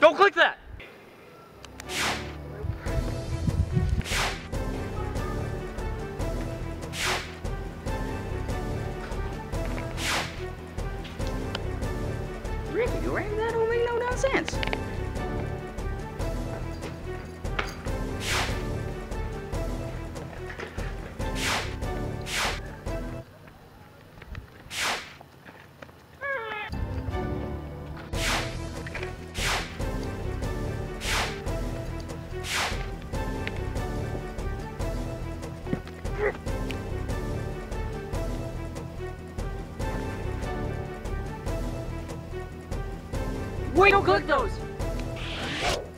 Don't click that! Ricky, right? That don't make no damn sense. Wait, don't click those!